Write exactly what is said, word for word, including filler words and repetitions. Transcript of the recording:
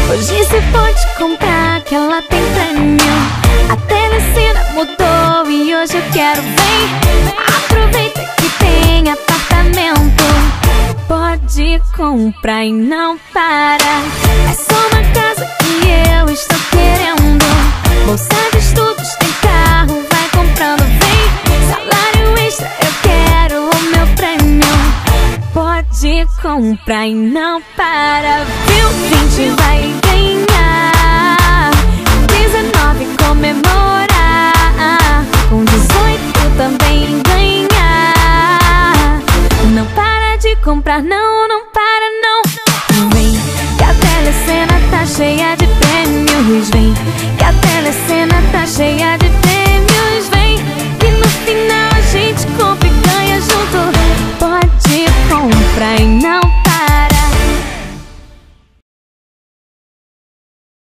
Hoje você pode comprar que ela tem prêmio. A telecena mudou e hoje eu quero. Vem, aproveita que tem apartamento. Pode comprar e não para. É só uma casa que eu estou querendo. Bolsa de estudos, tem carro, vai comprando. Vem, salário extra, eu quero o meu prêmio. Pode comprar e não para. Viu? vinte vai ganhar, dezenove comemorar, com dezoito também ganhar. Não para de comprar, não, não para não. Vem, que a telecena tá cheia de prêmios. Vem, que a telecena tá cheia de prêmios.